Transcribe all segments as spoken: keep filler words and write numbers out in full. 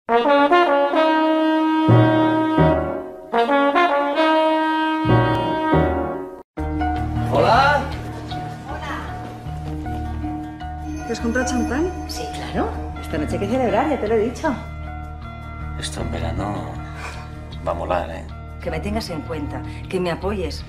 Hola. ¿Te has comprado champán? Sí, claro. Esta noche hay que celebrar, ya te lo he dicho. Esto en verano va a molar, ¿eh? Que me tengas en cuenta, que me apoyes.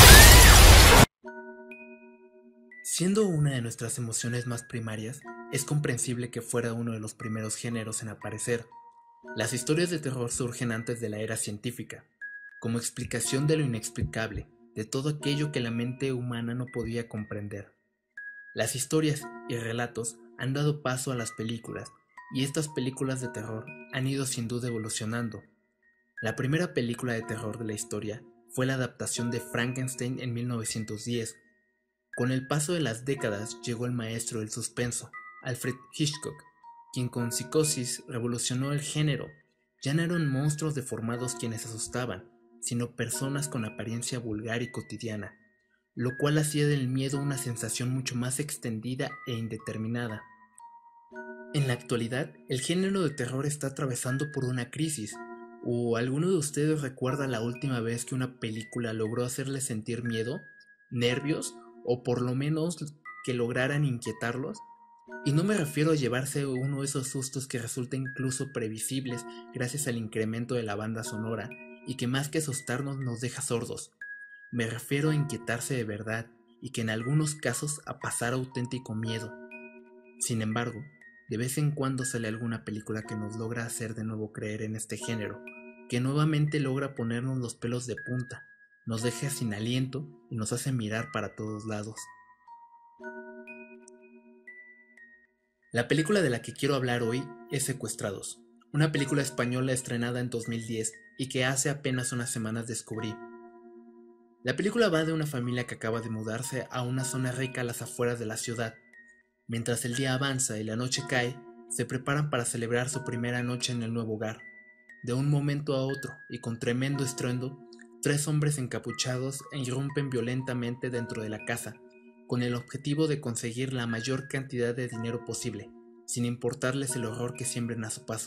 Siendo una de nuestras emociones más primarias, es comprensible que fuera uno de los primeros géneros en aparecer. Las historias de terror surgen antes de la era científica, como explicación de lo inexplicable, de todo aquello que la mente humana no podía comprender. Las historias y relatos han dado paso a las películas, y estas películas de terror han ido sin duda evolucionando. La primera película de terror de la historia fue la adaptación de Frankenstein en mil novecientos diez. Con el paso de las décadas llegó el maestro del suspenso, Alfred Hitchcock, quien con Psicosis revolucionó el género. Ya no eran monstruos deformados quienes asustaban, sino personas con apariencia vulgar y cotidiana, lo cual hacía del miedo una sensación mucho más extendida e indeterminada. En la actualidad, el género de terror está atravesando por una crisis. ¿O alguno de ustedes recuerda la última vez que una película logró hacerle sentir miedo, nervios, o por lo menos que lograran inquietarlos? Y no me refiero a llevarse uno de esos sustos que resultan incluso previsibles gracias al incremento de la banda sonora y que más que asustarnos nos deja sordos. Me refiero a inquietarse de verdad y que en algunos casos a pasar auténtico miedo. Sin embargo, de vez en cuando sale alguna película que nos logra hacer de nuevo creer en este género, que nuevamente logra ponernos los pelos de punta, nos deja sin aliento y nos hace mirar para todos lados. La película de la que quiero hablar hoy es Secuestrados, una película española estrenada en dos mil diez y que hace apenas unas semanas descubrí. La película va de una familia que acaba de mudarse a una zona rica a las afueras de la ciudad. Mientras el día avanza y la noche cae, se preparan para celebrar su primera noche en el nuevo hogar. De un momento a otro, y con tremendo estruendo, tres hombres encapuchados irrumpen violentamente dentro de la casa, con el objetivo de conseguir la mayor cantidad de dinero posible, sin importarles el horror que siembren a su paso.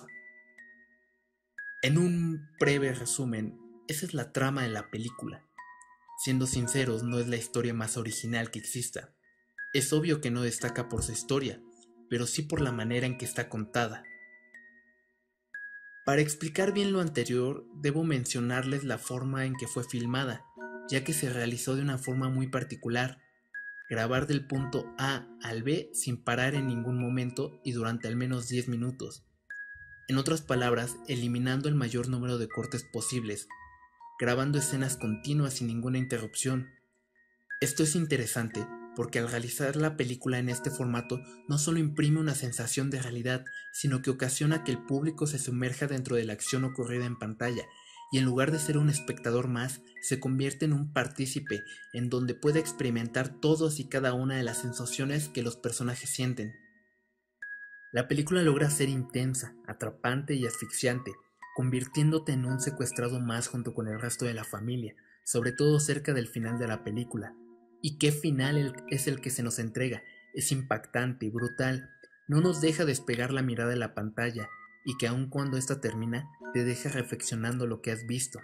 En un breve resumen, esa es la trama de la película. Siendo sinceros, no es la historia más original que exista. Es obvio que no destaca por su historia, pero sí por la manera en que está contada. Para explicar bien lo anterior, debo mencionarles la forma en que fue filmada, ya que se realizó de una forma muy particular. Grabar del punto A al B sin parar en ningún momento y durante al menos diez minutos. En otras palabras, eliminando el mayor número de cortes posibles, grabando escenas continuas sin ninguna interrupción. Esto es interesante porque al realizar la película en este formato no solo imprime una sensación de realidad, sino que ocasiona que el público se sumerja dentro de la acción ocurrida en pantalla y en lugar de ser un espectador más, se convierte en un partícipe en donde puede experimentar todas y cada una de las sensaciones que los personajes sienten. La película logra ser intensa, atrapante y asfixiante, convirtiéndote en un secuestrado más junto con el resto de la familia, sobre todo cerca del final de la película. ¿Y qué final es el que se nos entrega? Es impactante, brutal, no nos deja despegar la mirada de la pantalla y que aun cuando esta termina, te deja reflexionando lo que has visto.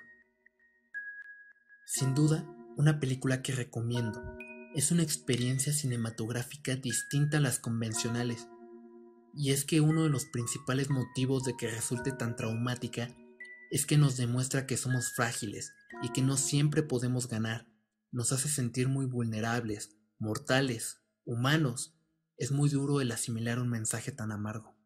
Sin duda, una película que recomiendo. Es una experiencia cinematográfica distinta a las convencionales. Y es que uno de los principales motivos de que resulte tan traumática es que nos demuestra que somos frágiles y que no siempre podemos ganar. Nos hace sentir muy vulnerables, mortales, humanos. Es muy duro el asimilar un mensaje tan amargo.